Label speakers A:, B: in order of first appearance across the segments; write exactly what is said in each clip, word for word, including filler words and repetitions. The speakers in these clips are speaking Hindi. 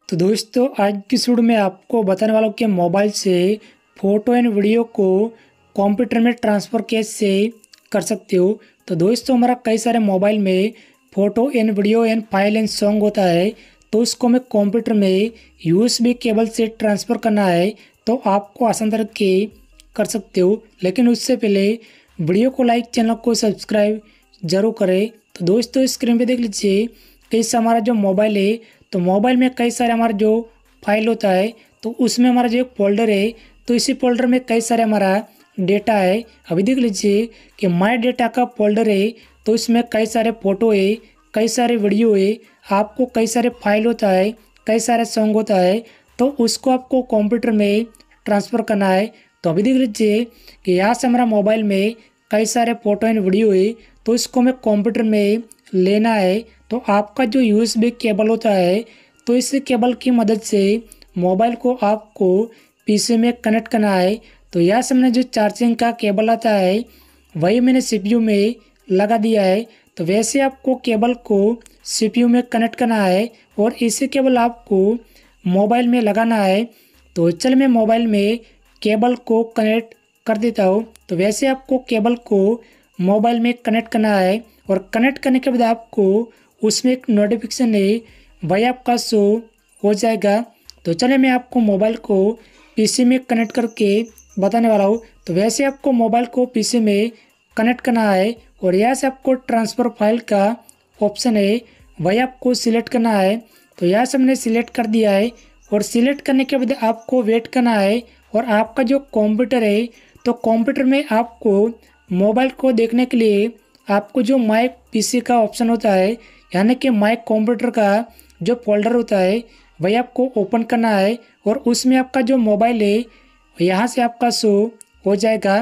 A: तो दोस्तों आज की वीडियो में आपको बताने वाला हूँ कि मोबाइल से फ़ोटो एंड वीडियो को कंप्यूटर में ट्रांसफ़र कैसे कर सकते हो। तो दोस्तों हमारा कई सारे मोबाइल में photo and video and file and song होता है, तो उसको हमें कंप्यूटर में यूएसबी केबल से ट्रांसफ़र करना है तो आपको आसान तरीके कर सकते हो। लेकिन उससे पहले वीडियो को लाइक, चैनल को सब्सक्राइब जरूर करें। तो दोस्तों स्क्रीन पे देख लीजिए कि इससे हमारा जो मोबाइल है, तो मोबाइल में कई सारे हमारा जो फाइल होता है, तो उसमें हमारा जो एक फोल्डर है, तो इसी फोल्डर में कई सारे हमारा डेटा है। अभी देख लीजिए कि माय डेटा का फोल्डर है, तो इसमें कई सारे फ़ोटो है, कई सारे वीडियो है, आपको कई सारे फाइल होता है, कई सारे सॉन्ग होता है, तो उसको आपको कंप्यूटर में ट्रांसफ़र करना है। तो अभी देख लीजिए कि यहाँ से हमारा मोबाइल में कई सारे फ़ोटो एंड वीडियो है, तो इसको हमें कंप्यूटर में लेना है। तो आपका जो यूएसबी केबल होता है, तो इस केबल की मदद से मोबाइल को आपको पीसी में कनेक्ट करना है। तो यहाँ से मैंने जो चार्जिंग का केबल आता है वही मैंने सीपीयू में लगा दिया है। तो वैसे आपको केबल को सीपीयू में कनेक्ट करना है और इसी केबल आपको मोबाइल में लगाना है। तो चल मैं मोबाइल में केबल को कनेक्ट कर देता हूँ। तो वैसे आपको केबल को मोबाइल में कनेक्ट करना है और कनेक्ट करने के बाद आपको उसमें एक नोटिफिकेशन है वही आपका शो हो जाएगा। तो चलिए मैं आपको मोबाइल को पीसी में कनेक्ट करके बताने वाला हूँ। तो वैसे आपको मोबाइल को पीसी में कनेक्ट करना है और यहाँ से आपको ट्रांसफ़र फाइल का ऑप्शन है वही आपको सिलेक्ट करना है। तो यहाँ से मैंने सिलेक्ट कर दिया है और सिलेक्ट करने के बाद आपको वेट करना है। और आपका जो कंप्यूटर है, तो कंप्यूटर में आपको मोबाइल को देखने के लिए आपको जो माय पीसी का ऑप्शन होता है, यानी कि माय कंप्यूटर का जो फोल्डर होता है वही आपको ओपन करना है और उसमें आपका जो मोबाइल है यहाँ से आपका शो हो जाएगा।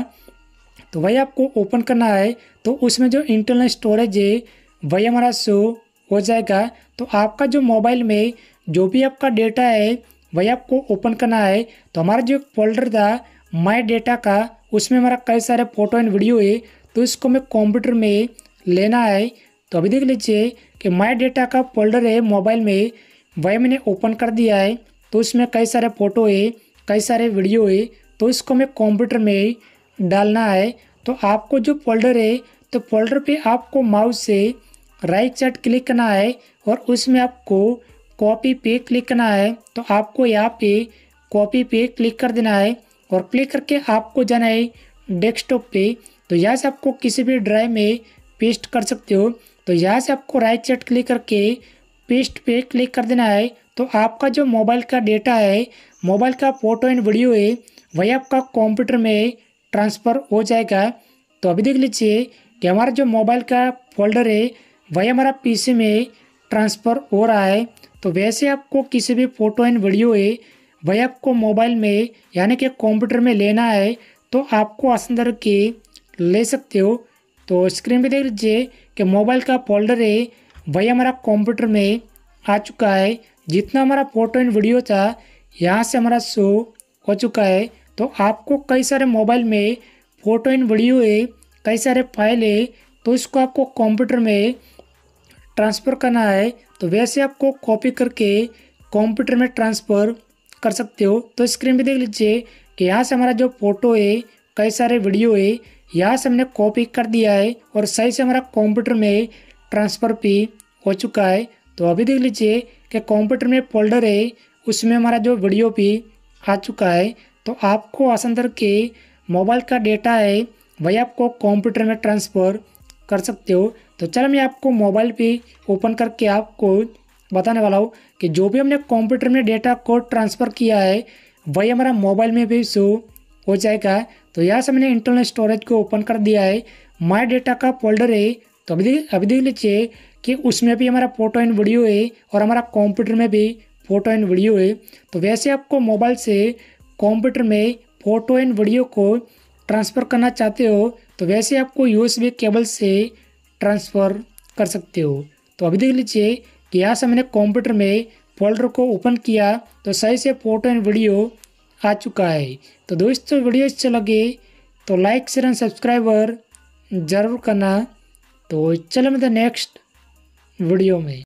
A: तो वही आपको ओपन करना है, तो उसमें जो इंटरनल स्टोरेज है वही हमारा शो हो जाएगा। तो आपका जो मोबाइल में जो भी आपका डेटा है वही आपको ओपन करना है। तो हमारा जो फोल्डर था माय डेटा का, उसमें हमारा कई सारे फ़ोटो एंड वीडियो है, तो इसको मैं कंप्यूटर में लेना है। तो अभी देख लीजिए कि माय डेटा का फोल्डर है मोबाइल में, वही मैंने ओपन कर दिया है। तो इसमें कई सारे फ़ोटो है, कई सारे वीडियो है, तो इसको मैं कंप्यूटर में डालना है। तो आपको जो फोल्डर है, तो फोल्डर पे आपको माउस से राइट साइड क्लिक करना है और उसमें आपको कॉपी पे क्लिक करना है। तो आपको यहाँ पे कॉपी पे क्लिक कर देना है और क्लिक करके आपको जाना है डेस्कटॉप पे। तो यहाँ से आपको किसी भी ड्राइव में पेस्ट कर सकते हो। तो यहाँ से आपको राइट साइड क्लिक करके पेस्ट पे क्लिक कर देना है। तो आपका जो मोबाइल का डेटा है, मोबाइल का फ़ोटो एंड वीडियो है, वही आपका कंप्यूटर में ट्रांसफ़र हो जाएगा। तो अभी देख लीजिए कि हमारा जो मोबाइल का फोल्डर है वही हमारा पीसी में ट्रांसफ़र हो रहा है। तो वैसे आपको किसी भी फ़ोटो एंड वीडियो है वही आपको मोबाइल में यानी कि कंप्यूटर में लेना है, तो आपको आसान तरीके ले सकते हो। तो स्क्रीन पे देख लीजिए कि मोबाइल का फोल्डर है वही हमारा कंप्यूटर में आ चुका है। जितना हमारा फ़ोटो एंड वीडियो था यहाँ से हमारा शो हो चुका है। तो आपको कई सारे मोबाइल में फ़ोटो एंड वीडियो है, कई सारे फाइल है, तो इसको आपको कंप्यूटर में ट्रांसफ़र करना है। तो वैसे आपको कॉपी करके कंप्यूटर में ट्रांसफ़र कर सकते हो। तो स्क्रीन पे देख लीजिए कि यहाँ से हमारा जो फ़ोटो है, कई सारे वीडियो है, यहाँ से हमने कॉपी कर दिया है और सही से हमारा कंप्यूटर में ट्रांसफ़र भी हो चुका है। तो अभी देख लीजिए कि कंप्यूटर में फोल्डर है, उसमें हमारा जो वीडियो भी आ चुका है। तो आपको आसान तरीके मोबाइल का डेटा है वही आपको कंप्यूटर में ट्रांसफ़र कर सकते हो। तो चलो मैं आपको मोबाइल पे ओपन करके आपको बताने वाला हूँ कि जो भी हमने कंप्यूटर में डेटा को ट्रांसफ़र किया है वही हमारा मोबाइल में भी शो हो जाएगा। तो यहाँ से मैंने इंटरनल स्टोरेज को ओपन कर दिया है, माय डेटा का फोल्डर है। तो अभी देख अभी देख लीजिए कि उसमें भी हमारा फ़ोटो एंड वीडियो है और हमारा कंप्यूटर में भी फ़ोटो एंड वीडियो है। तो वैसे आपको मोबाइल से कंप्यूटर में फ़ोटो एंड वीडियो को ट्रांसफ़र करना चाहते हो, तो वैसे आपको यूएसबी केबल से ट्रांसफ़र कर सकते हो। तो अभी देख लीजिए कि यहाँ से मैंने कंप्यूटर में फोल्डर को ओपन किया, तो सही से फ़ोटो एंड वीडियो आ चुका है। तो दोस्तों वीडियो अच्छे लगे तो लाइक शेयर एंड सब्सक्राइबर ज़रूर करना। तो चलो मिलते हैं नेक्स्ट वीडियो में।